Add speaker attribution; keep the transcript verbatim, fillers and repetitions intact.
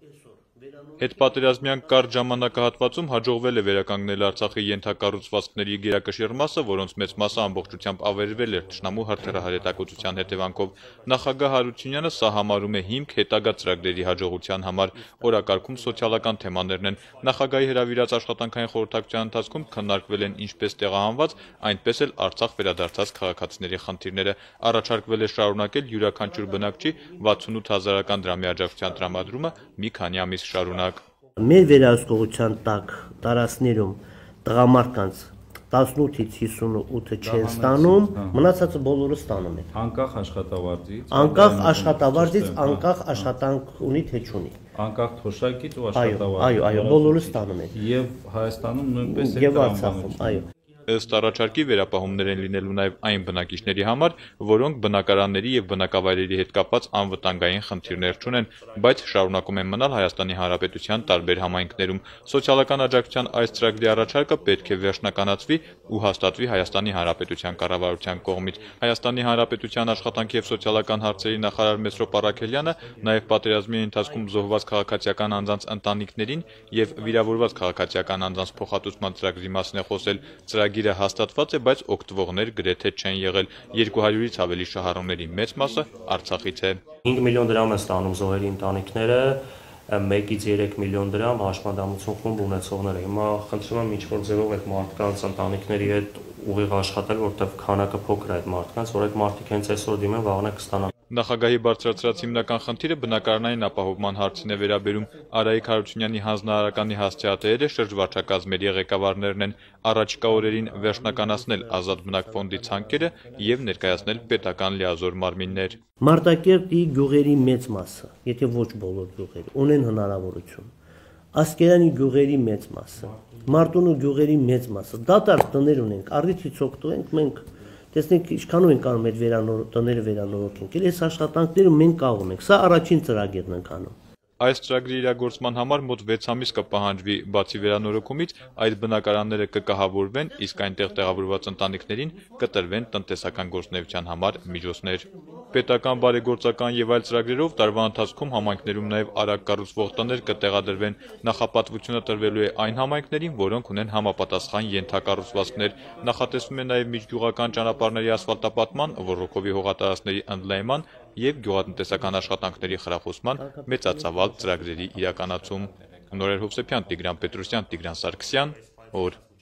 Speaker 1: Հետպատերազմյան կարճ ժամանակահատվածում հաջողվել է վերականգնել Արցախի ենթակառուցվածքների գերակշիռ մասը, որոնց մեծ մասը ամբողջությամբ ավերվել էր թշնամու հրթիռահարետակոծության հետևանքով։ Նախագահ Հարությունյանը սա համարում է հիմք հետագա ծրագրերի հաջողության համար։ Օրակարգում սոցիալական թեմաներն են։ Նախագահի հրավիրած աշխատանքային խորհրդակցության ընթացքում քննարկվել են ինչպես տեղահանված, այնպես էլ Արցախ վերադարձած քաղաքացիների խնդիրները։ Առաջարկվել է շարունակել յուրաքանչյուր բնակչի վաթսունութ հազարական դրամի աջակցության տրամադրումը մի քանի ամիս շարունակ։
Speaker 2: Մեր վերահսկողության տակ տարածքներում տղամարդկանց տասնութից հիսունութը չեն ստանում, մնացածը բոլորը ստանում են։
Speaker 3: Անկախ աշխատավարձից,
Speaker 2: անկախ աշխատավարձից, անկախ աշխատանք ունի թե չունի։
Speaker 3: Անկախ թոշակից ու աշխատավարձից։
Speaker 2: Այո, այո, բոլորը ստանում են։
Speaker 3: Եվ Հայաստանում նույնպես
Speaker 2: Եվ Արցախում, այո։
Speaker 1: Ըստ առաջարկի վերապահումներ են լինելու նաև այն բնակիչների համար, որոնք բնակարանների եւ բնակավայրերի հետ կապված անվտանգային խնդիրներ չունեն, բայց շարունակում են մնալ Հայաստանի Հանրապետության տարբեր համայնքներում։ Սոցիալական աջակցության այս ծրագրի առաջարկը պետք է վերջնականացվի ու հաստատվի Հայաստանի Հանրապետության կառավարության կողմից։ Հայաստանի Հանրապետության աշխատանքի եւ սոցիալական հարցերի նախարար Մեսրոպ Առաքելյանը նաև պատերազմի ընթացքում զոհված քաղաքացիական անձանց ընտանիքներին եւ վիրավորված քաղաքացիական անձանց փոխհատուցման ծրագրի մասին է խոսել։ Ծրագիրը հաստատված է, բայց օգտվողներ գրեթե չեն եղել։ երկու հարյուրից ավելի շահառուների մեծ մասը Արցախից է։
Speaker 2: հինգ միլիոն դրամ են ստանում զոհերի ընտանիքները, մեկից երեք միլիոն դրամ հաշմանդամություն խումբ ունեցողները։ Հիմա խնդրում եմ ինչ-որ ձևով այդ մարդկանց ընտանիքների հետ ուղիղ աշխատել, որտեղ քանակը փոքր է այդ մարդկանց, որ այդ մարդիկ հենց այսօր դիմեն, վաղն է կստանան։
Speaker 1: Նախագահի բարձրացրած հիմնական խնդիրը բնակարանային ապահովման հարցին է վերաբերում։ Արայիկ Հարությունյանի հանձնարարականի հասցեատերերը շրջվարչակազմերի ղեկավարներն են։ Առաջիկա օրերին վերջնականացնել ազատ բնակ ֆոնդի ցանկերը եւ ներկայացնել պետական լիազոր մարմիններ։
Speaker 2: Մարտակերտի գյուղերի մեծ մասը, եթե ոչ բոլոր գյուղերը, ունեն հնարավորություն։ Ասկերանի գյուղերի մեծ մասը, Մարտունու գյուղերի մեծ մասը, դատարկ տներ ունենք, առիթից օգտվենք մենք, տեսնենք ինչքանով ենք անում այդ վերանոր տները վերանորոգենք։ Այս աշխատանքները մենք կարող ենք, սա առաջին ծրագիրն ենք անում։
Speaker 1: Այս ծրագրի իրագործման համար մոտ վեց ամիս կպահանջվի, բացի վերանորոգումից, այդ բնակարանները կկահավորվեն, իսկ այնտեղ տեղավորված ընտանիքներին կտրվեն տնտեսական գործունեության համար միջոցներ։ Պետական բարեգործական եւ այլ ծրագրերով տարվա ընթացքում համայնքներում նաեւ արագ կառուցվող տներ կտեղադրվեն։ Նախապատվությունը տրվելու է այն համայնքներին, որոնք ունեն համապատասխան ենթակառուցվածքներ։ Նախատեսվում է նաեւ միջգյուղական ճանապարհների ասֆալտապատման, ռոռոկովի հողատարածքների ընդլայնման եւ գյուղատնտեսական աշխատանքների խրախուսման մեծածավալ ծրագրերի իրականացում։ Նորեր Հովսեփյան, Տիգրան Պետրոսյան, Տիգրան Սարգսյան, օր